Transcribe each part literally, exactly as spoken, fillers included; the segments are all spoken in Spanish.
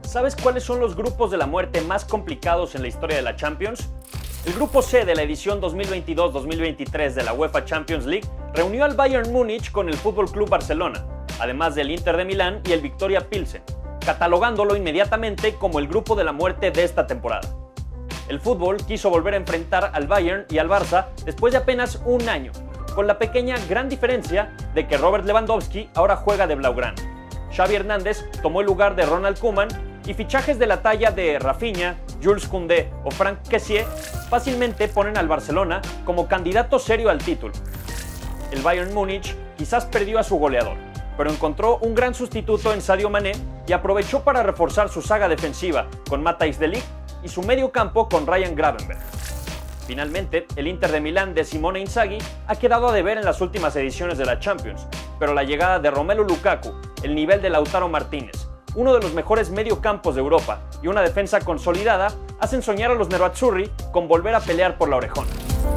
¿Sabes cuáles son los grupos de la muerte más complicados en la historia de la Champions? El grupo C de la edición dos mil veintidós dos mil veintitrés de la UEFA Champions League reunió al Bayern Múnich con el F C Barcelona, además del Inter de Milán y el Viktoria Pilsen, catalogándolo inmediatamente como el grupo de la muerte de esta temporada. El fútbol quiso volver a enfrentar al Bayern y al Barça después de apenas un año, con la pequeña gran diferencia de que Robert Lewandowski ahora juega de blaugrana. Xavi Hernández tomó el lugar de Ronald Koeman y fichajes de la talla de Rafinha, Jules Koundé o Franck Kessié fácilmente ponen al Barcelona como candidato serio al título. El Bayern Múnich quizás perdió a su goleador, pero encontró un gran sustituto en Sadio Mané y aprovechó para reforzar su saga defensiva con Matthijs de Ligt y su medio campo con Ryan Gravenberch. Finalmente, el Inter de Milán de Simone Inzaghi ha quedado a deber en las últimas ediciones de la Champions, pero la llegada de Romelu Lukaku, el nivel de Lautaro Martínez, uno de los mejores mediocampos de Europa y una defensa consolidada hacen soñar a los nerazzurri con volver a pelear por la orejona.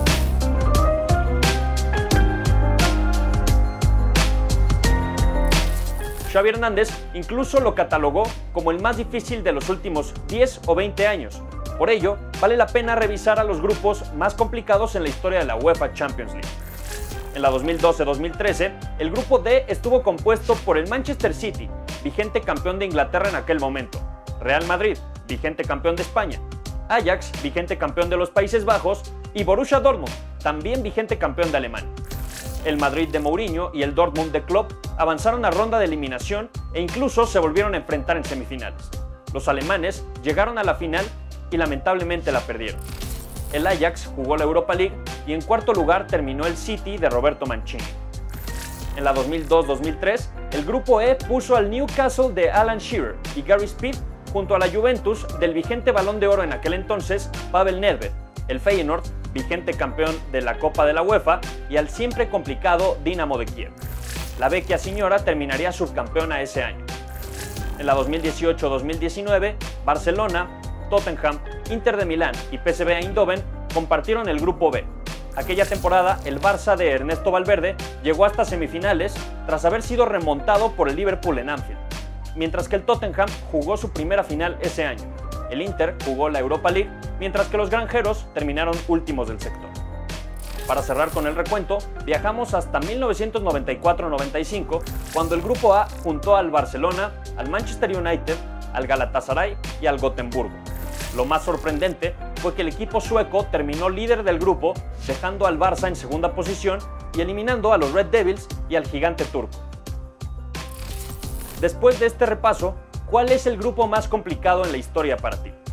Xavi Hernández incluso lo catalogó como el más difícil de los últimos diez o veinte años. Por ello, vale la pena revisar a los grupos más complicados en la historia de la UEFA Champions League. En la dos mil doce dos mil trece, el grupo D estuvo compuesto por el Manchester City, vigente campeón de Inglaterra en aquel momento, Real Madrid, vigente campeón de España, Ajax, vigente campeón de los Países Bajos, y Borussia Dortmund, también vigente campeón de Alemania. El Madrid de Mourinho y el Dortmund de Klopp avanzaron a ronda de eliminación e incluso se volvieron a enfrentar en semifinales. Los alemanes llegaron a la final y lamentablemente la perdieron. El Ajax jugó la Europa League y en cuarto lugar terminó el City de Roberto Mancini. En la dos mil dos dos mil tres, el grupo E puso al Newcastle de Alan Shearer y Gary Speed junto a la Juventus del vigente Balón de Oro en aquel entonces, Pavel Nedved, el Feyenoord, vigente campeón de la Copa de la UEFA, y al siempre complicado Dinamo de Kiev. La vecchia signora terminaría subcampeona ese año. En la dos mil dieciocho dos mil diecinueve, Barcelona, Tottenham, Inter de Milán y P S V Eindhoven compartieron el grupo B. Aquella temporada, el Barça de Ernesto Valverde llegó hasta semifinales tras haber sido remontado por el Liverpool en Anfield, mientras que el Tottenham jugó su primera final ese año. El Inter jugó la Europa League, mientras que los granjeros terminaron últimos del sector. Para cerrar con el recuento, viajamos hasta mil novecientos noventa y cuatro noventa y cinco, cuando el grupo A juntó al Barcelona, al Manchester United, al Galatasaray y al Gotemburgo. Lo más sorprendente fue que el equipo sueco terminó líder del grupo, dejando al Barça en segunda posición y eliminando a los Red Devils y al gigante turco. Después de este repaso, ¿cuál es el grupo más complicado en la historia para ti?